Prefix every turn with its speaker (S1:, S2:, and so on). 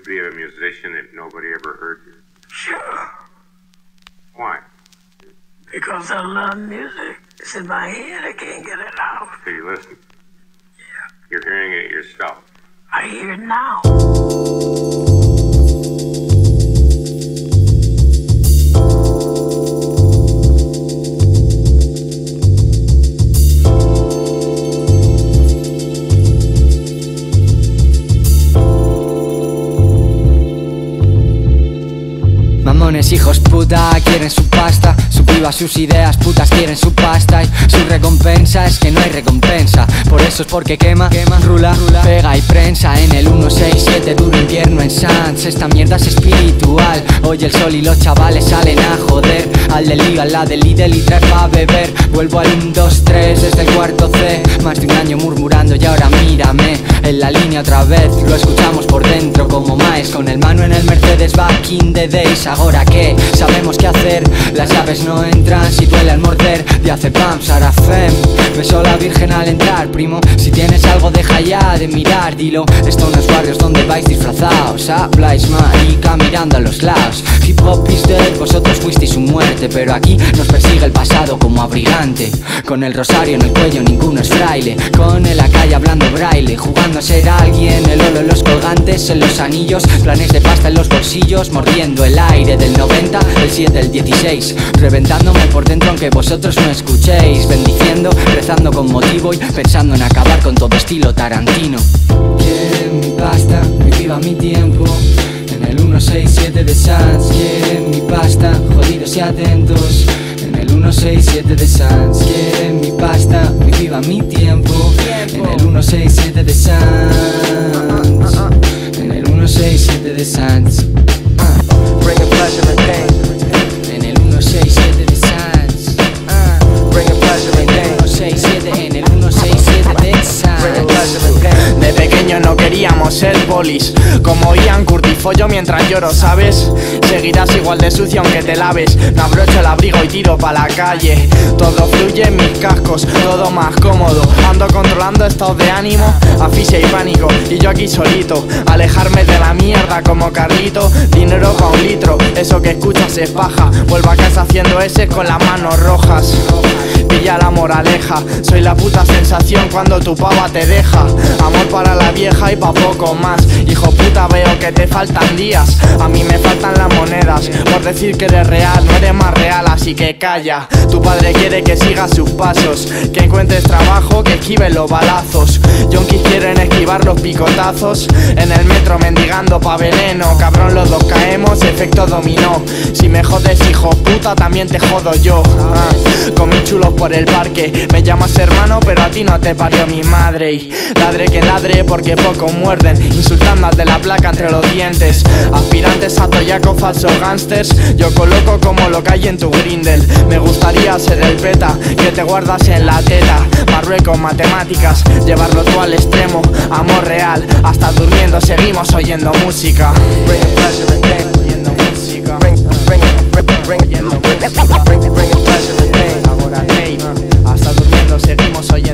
S1: be a musician if nobody ever heard you?
S2: Sure.
S1: Why?
S2: Because I love music. It's in my head, I can't get it out.
S1: So you listen.
S2: Yeah.
S1: You're hearing it yourself.
S2: I hear it now.
S3: Mamones hijos puta quieren su pasta, su piba sus ideas putas quieren su pasta y su recompensa es que no hay recompensa. Por eso es porque quema, rula, pega y prensa en el 167 duro invierno en Sans. Esta mierda es espiritual. Hoy el sol y los chavales salen a joder. Al del Liga, la del Lidl y traer pa' beber. Vuelvo al 1, 2, 3 desde el cuarto C. Más de un año murmurando y ahora mírame en la línea otra vez. Lo escuchamos por dentro como Maes con el mano en el Mercedes back in the days. Ahora que sabemos qué hacer, las llaves no entran si duele al morder. Diazepam, Sarafem, besó a la virgen al entrar. Primo, si tienes algo deja ya de mirar, dilo. Esto no es barrios donde vais disfrazados. Habláis marica mirando a los lados. Hip hop is dead, vosotros fuisteis su muerte. Pero aquí nos persigue el pasado como abrigante. Con el rosario en el cuello ninguno es fraile. Con el calle hablando braille, jugando a ser alguien. El oro en los colgantes, en los anillos. Planes de pasta en los bolsillos, mordiendo el aire del 90, el 7, el 16. Reventándome por dentro aunque vosotros no escuchéis. Bendiciendo, rezando con motivo y pensando en acabar con todo estilo Tarantino. Quieren mi pasta, mi viva mi tiempo. En el 167 de Sans. Quieren mi pasta, jodidos y atentos. En el 167 de Sans. Quieren mi pasta, mi viva mi tiempo. En el 167 de Sans. En el 167 de Sans.
S4: Bringing pleasure and pain.
S3: En el 167 de Sans.
S4: Bringing pleasure and pain.
S3: 167 en el 167 de
S4: Bringing
S3: Sans.
S4: pleasure and pain.
S5: De pequeño no queríamos ser polis, como Ian Curtis follo mientras lloro, ¿sabes? Seguirás igual de sucio aunque te laves. Me abrocho el abrigo y tiro pa' la calle. Todo fluye en mis cascos, todo más cómodo. Ando controlando estados de ánimo, asfixia y pánico. Y yo aquí solito, alejarme de la mierda como Carlito. Dinero pa' un litro, eso que escuchas es paja. Vuelvo a casa haciendo S con las manos rojas. Pilla la moraleja, soy la puta sensación cuando tu pava te deja. Amor para la vieja y pa' poco más. Hijo puta, veo que te faltan días. A mí me faltan las monedas por decir que eres real, no eres más real, así que calla. Tu padre quiere que sigas sus pasos, que encuentres trabajo, que esquives los balazos. Yonkis quieren esquivar los picotazos. En el metro mendigando pa' veneno. Cabrón, los dos caemos, efecto dominó. Si me jodes, hijo puta, también te jodo yo. Con mis chulos por el parque. Me llamas hermano, pero a ti no te parió mi madre. Y ladre que ladre porque poco muerden, insultando al de la placa entre los dientes. Aspirantes a toyaco, falsos gángsters. Yo coloco como lo que hay en tu Grindel. Me gustaría ser el peta que te guardas en la teta. Marruecos, matemáticas, llevarlo tú al extremo. Amor real, hasta durmiendo seguimos oyendo música.
S4: Bringing pleasure and pain.
S5: Oyendo música.
S4: Bringing pleasure and pain.
S5: Ahora hey, hasta durmiendo seguimos oyendo